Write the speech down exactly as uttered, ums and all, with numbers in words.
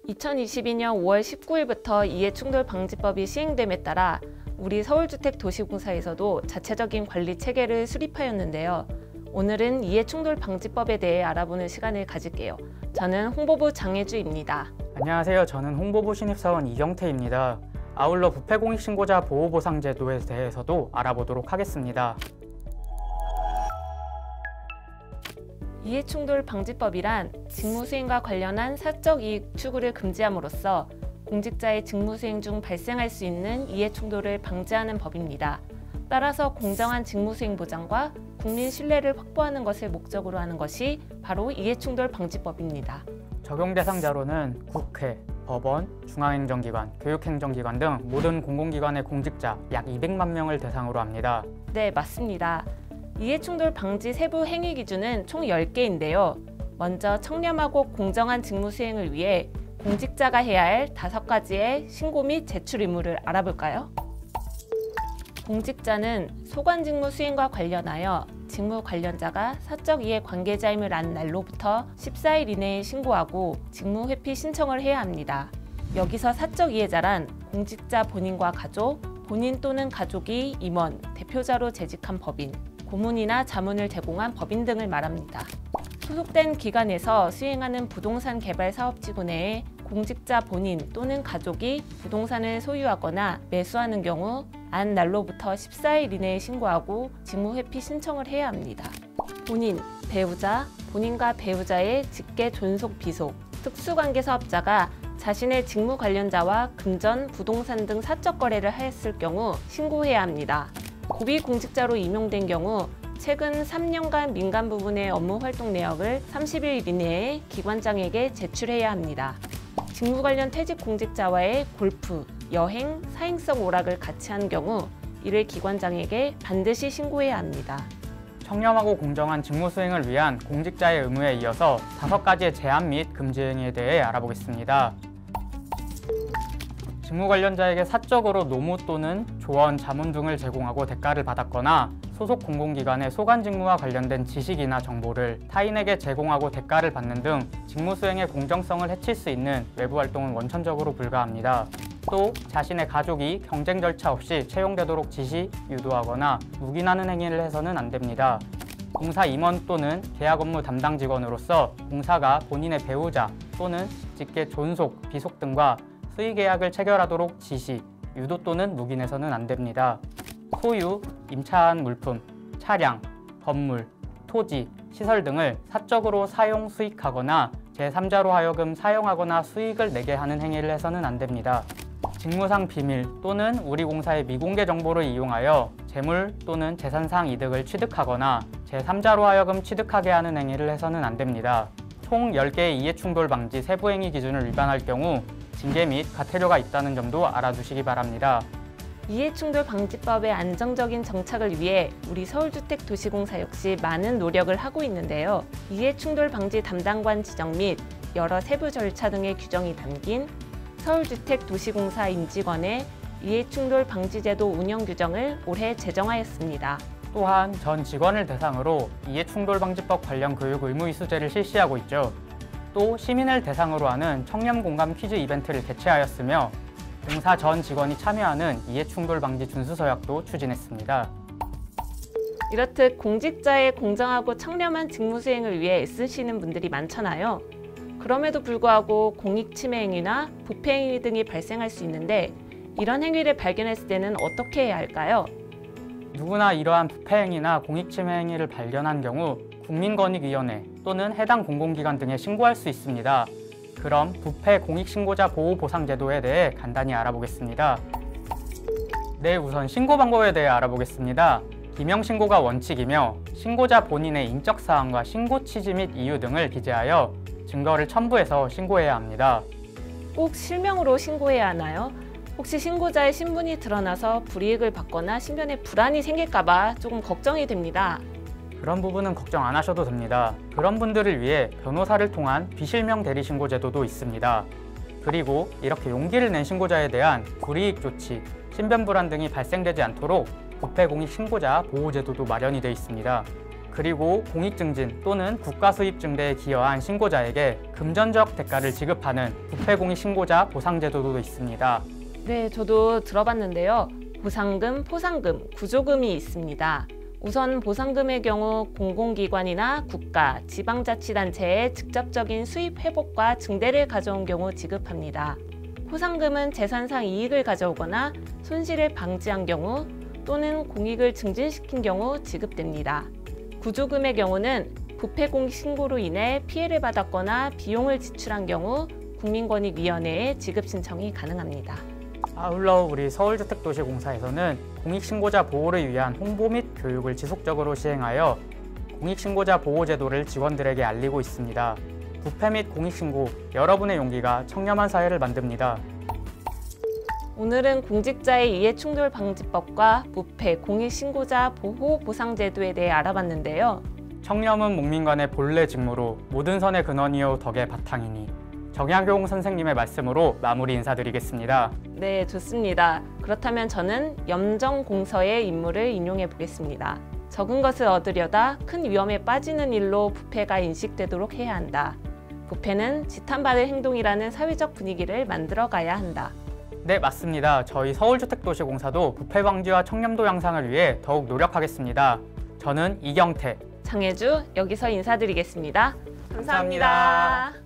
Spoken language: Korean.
이천이십이 년 오월 십구일부터 이해충돌방지법이 시행됨에 따라 우리 서울주택도시공사에서도 자체적인 관리 체계를 수립하였는데요. 오늘은 이해충돌방지법에 대해 알아보는 시간을 가질게요. 저는 홍보부 장혜주입니다. 안녕하세요. 저는 홍보부 신입사원 이경태입니다. 아울러 부패공익신고자 보호보상제도에 대해서도 알아보도록 하겠습니다. 이해충돌방지법이란 직무수행과 관련한 사적 이익 추구를 금지함으로써 공직자의 직무수행 중 발생할 수 있는 이해충돌을 방지하는 법입니다. 따라서 공정한 직무수행 보장과 국민 신뢰를 확보하는 것을 목적으로 하는 것이 바로 이해충돌방지법입니다. 적용 대상자로는 국회, 법원, 중앙행정기관, 교육행정기관 등 모든 공공기관의 공직자 약 이백만 명을 대상으로 합니다. 네, 맞습니다. 이해충돌 방지 세부 행위 기준은 총 열 개인데요. 먼저 청렴하고 공정한 직무 수행을 위해 공직자가 해야 할 다섯 가지의 신고 및 제출 의무를 알아볼까요? 공직자는 소관 직무 수행과 관련하여 직무 관련자가 사적 이해 관계자임을 안 날로부터 십사 일 이내에 신고하고 직무 회피 신청을 해야 합니다. 여기서 사적 이해자란 공직자 본인과 가족, 본인 또는 가족이 임원, 대표자로 재직한 법인, 고문이나 자문을 제공한 법인 등을 말합니다. 소속된 기관에서 수행하는 부동산 개발 사업지구 내에 공직자 본인 또는 가족이 부동산을 소유하거나 매수하는 경우 안 날로부터 십사 일 이내에 신고하고 직무 회피 신청을 해야 합니다. 본인, 배우자, 본인과 배우자의 직계 존속 비속, 특수관계 사업자가 자신의 직무 관련자와 금전, 부동산 등 사적 거래를 하였을 경우 신고해야 합니다. 고위공직자로 임용된 경우 최근 삼 년간 민간 부분의 업무 활동 내역을 삼십 일 이내에 기관장에게 제출해야 합니다. 직무 관련 퇴직 공직자와의 골프, 여행, 사행성 오락을 같이 한 경우 이를 기관장에게 반드시 신고해야 합니다. 청렴하고 공정한 직무 수행을 위한 공직자의 의무에 이어서 다섯 가지의 제한 및 금지 행위에 대해 알아보겠습니다. 직무 관련자에게 사적으로 노무 또는 조언, 자문 등을 제공하고 대가를 받았거나 소속 공공기관의 소관 직무와 관련된 지식이나 정보를 타인에게 제공하고 대가를 받는 등 직무 수행의 공정성을 해칠 수 있는 외부 활동은 원천적으로 불가합니다. 또 자신의 가족이 경쟁 절차 없이 채용되도록 지시, 유도하거나 묵인하는 행위를 해서는 안 됩니다. 공사 임원 또는 계약 업무 담당 직원으로서 공사가 본인의 배우자 또는 직계 존속, 비속 등과 수의 계약을 체결하도록 지시, 유도 또는 묵인해서는 안 됩니다. 소유, 임차한 물품, 차량, 건물, 토지, 시설 등을 사적으로 사용, 수익하거나 제삼자로 하여금 사용하거나 수익을 내게 하는 행위를 해서는 안 됩니다. 직무상 비밀 또는 우리 공사의 미공개 정보를 이용하여 재물 또는 재산상 이득을 취득하거나 제삼자로 하여금 취득하게 하는 행위를 해서는 안 됩니다. 총 열 개의 이해충돌 방지 세부 행위 기준을 위반할 경우 징계 및 과태료가 있다는 점도 알아두시기 바랍니다. 이해충돌방지법의 안정적인 정착을 위해 우리 서울주택도시공사 역시 많은 노력을 하고 있는데요. 이해충돌방지 담당관 지정 및 여러 세부 절차 등의 규정이 담긴 서울주택도시공사 임직원의 이해충돌방지제도 운영 규정을 올해 제정하였습니다. 또한 전 직원을 대상으로 이해충돌방지법 관련 교육 의무 이수제를 실시하고 있죠. 또 시민을 대상으로 하는 청렴공감 퀴즈 이벤트를 개최하였으며 공사 전 직원이 참여하는 이해충돌방지 준수서약도 추진했습니다. 이렇듯 공직자의 공정하고 청렴한 직무 수행을 위해 애쓰시는 분들이 많잖아요. 그럼에도 불구하고 공익침해 행위나 부패 행위 등이 발생할 수 있는데 이런 행위를 발견했을 때는 어떻게 해야 할까요? 누구나 이러한 부패 행위나 공익침해 행위를 발견한 경우 국민권익위원회 또는 해당 공공기관 등에 신고할 수 있습니다. 그럼 부패 공익신고자 보호보상제도에 대해 간단히 알아보겠습니다. 네, 우선 신고 방법에 대해 알아보겠습니다. 기명신고가 원칙이며 신고자 본인의 인적사항과 신고 취지 및 이유 등을 기재하여 증거를 첨부해서 신고해야 합니다. 꼭 실명으로 신고해야 하나요? 혹시 신고자의 신분이 드러나서 불이익을 받거나 신변에 불안이 생길까 봐 조금 걱정이 됩니다. 그런 부분은 걱정 안 하셔도 됩니다. 그런 분들을 위해 변호사를 통한 비실명 대리신고 제도도 있습니다. 그리고 이렇게 용기를 낸 신고자에 대한 불이익 조치, 신변 불안 등이 발생되지 않도록 부패공익신고자 보호제도도 마련이 되어 있습니다. 그리고 공익증진 또는 국가수입 증대에 기여한 신고자에게 금전적 대가를 지급하는 부패공익 신고자 보상제도도 있습니다. 네, 저도 들어봤는데요. 보상금, 포상금, 구조금이 있습니다. 우선 보상금의 경우 공공기관이나 국가, 지방자치단체의 직접적인 수입 회복과 증대를 가져온 경우 지급합니다. 포상금은 재산상 이익을 가져오거나 손실을 방지한 경우 또는 공익을 증진시킨 경우 지급됩니다. 구조금의 경우는 부패공익 신고로 인해 피해를 받았거나 비용을 지출한 경우 국민권익위원회에 지급 신청이 가능합니다. 아울러 우리 서울주택도시공사에서는 공익신고자 보호를 위한 홍보 및 교육을 지속적으로 시행하여 공익신고자 보호제도를 직원들에게 알리고 있습니다. 부패 및 공익신고, 여러분의 용기가 청렴한 사회를 만듭니다. 오늘은 공직자의 이해충돌 방지법과 부패, 공익신고자 보호 보상제도에 대해 알아봤는데요. 청렴은 국민간의 본래 직무로 모든 선의 근원이요 덕의 바탕이니. 정약용 선생님의 말씀으로 마무리 인사드리겠습니다. 네, 좋습니다. 그렇다면 저는 염정공서의 인물을 인용해 보겠습니다. 적은 것을 얻으려다 큰 위험에 빠지는 일로 부패가 인식되도록 해야 한다. 부패는 지탄받을 행동이라는 사회적 분위기를 만들어가야 한다. 네, 맞습니다. 저희 서울주택도시공사도 부패 방지와 청렴도 향상을 위해 더욱 노력하겠습니다. 저는 이경태, 장혜주, 여기서 인사드리겠습니다. 감사합니다. 감사합니다.